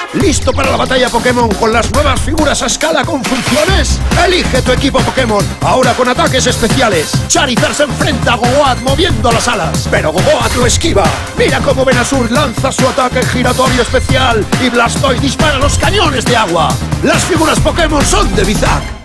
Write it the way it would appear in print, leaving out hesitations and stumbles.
¿Listo para la batalla Pokémon con las nuevas figuras a escala con funciones? Elige tu equipo Pokémon, ahora con ataques especiales. Charizard se enfrenta a Gogoat moviendo las alas, pero Gogoat lo esquiva. Mira cómo Venusaur lanza su ataque giratorio especial y Blastoise dispara los cañones de agua. Las figuras Pokémon son de Bizarre.